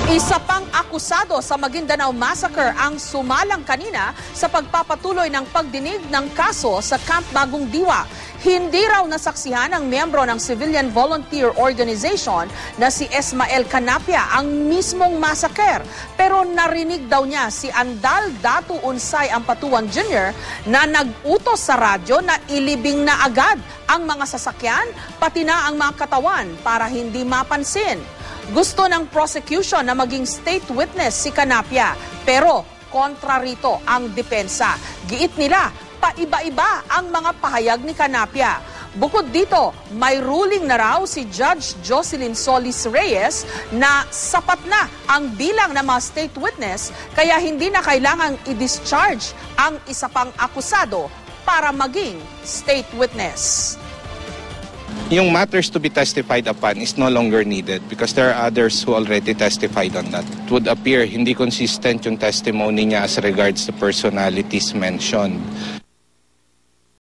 Isa pang akusado sa Maguindanao Massacre ang sumalang kanina sa pagpapatuloy ng pagdinig ng kaso sa Camp Bagong Diwa. Hindi raw nasaksihan ang miyembro ng Civilian Volunteer Organization na si Esmael Canapia ang mismong massacre. Pero narinig daw niya si Andal Datu Unsay Ampatuan Jr. na nag-utos sa radyo na ilibing na agad ang mga sasakyan pati na ang mga katawan para hindi mapansin. Gusto ng prosecution na maging state witness si Canapia, pero kontra rito ang depensa. Giit nila, paiba-iba ang mga pahayag ni Canapia. Bukod dito, may ruling na raw si Judge Jocelyn Solis Reyes na sapat na ang bilang ng mga state witness kaya hindi na kailangang i-discharge ang isa pang akusado para maging state witness. Yung matters to be testified upon is no longer needed because there are others who already testified on that. It would appear hindi consistent yung testimony niya as regards the personalities mentioned.